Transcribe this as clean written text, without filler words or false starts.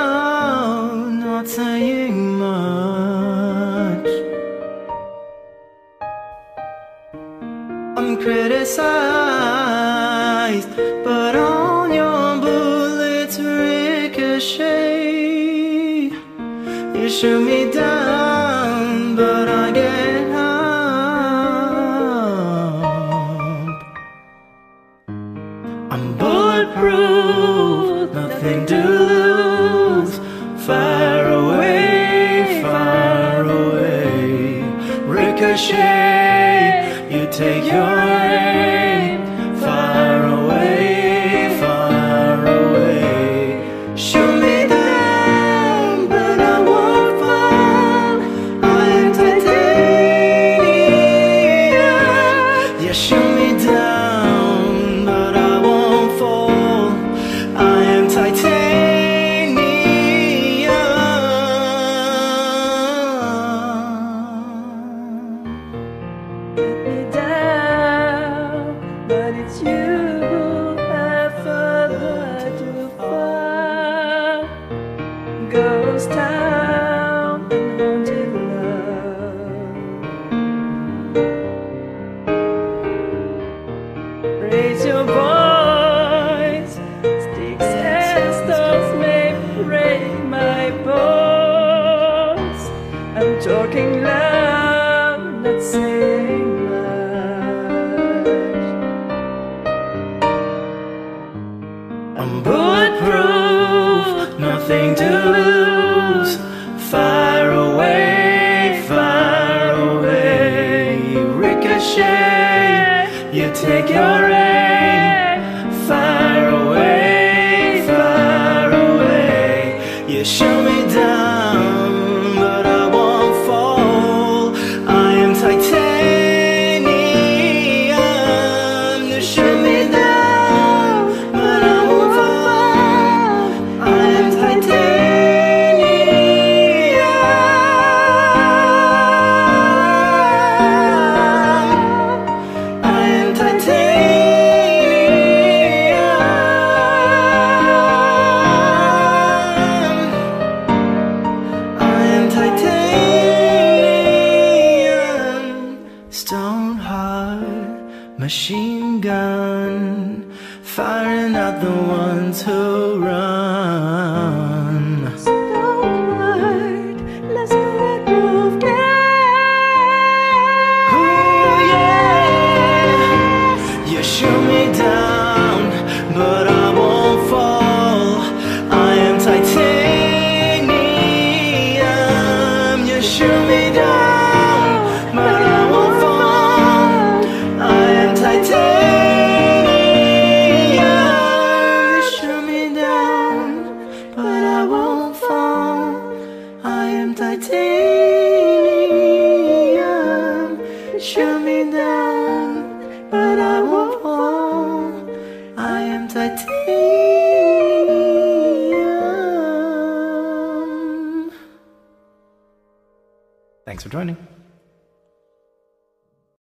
down, not saying much. I'm criticized, but on your bullets ricochet. You shoot me down, but I get up. I'm bulletproof, nothing to lose. Fire away, fire away. Ricochet, you take your aim. Fire away, fire away. Shoot me down, but I won't fall. I am titanium. Yeah, shoot me down, but I won't fall. I am titanium. Get me down, but it's you who have further to fall. Ghost town and haunted love. Raise your voice, sticks and stones may break my bones. I'm talking loud, not saying much. I'm bulletproof, nothing to lose. Fire away, fire away. Ricochet, you take your aim. Fire away, fire away. You shoot me down, but I won't fall. I am titanium. You shoot me down, but I won't fall. I am titanium. I am titanium. I am titanium. Stone heart, machine gun, firing at the ones who run. Starlight, let's bulletproof Ooh, yeah. You shoot me down, but I won't fall. I am titanium. You shoot me down, but I won't fall. I am titanium. You shoot me down, but I won't fall. I am titanium. Shoot me down, but I won't fall. I am titanium. Thanks for joining.